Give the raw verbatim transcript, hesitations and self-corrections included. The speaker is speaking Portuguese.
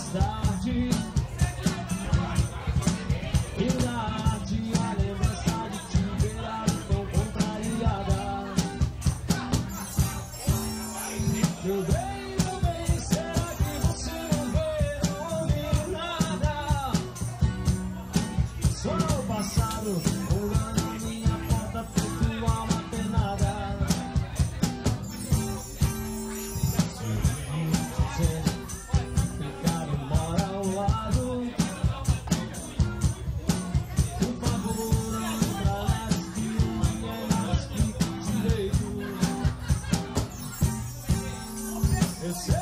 tarde. E na arte a lembrança de te ver ali tão contrariada. Meu bem, meu bem, será que você não vê, não ouve nada? Só o passado rolando minha porta, feito alma penada. Ficar embora ao lado, por favor, não pra lá, que ninguém mais fique direito. Eu sei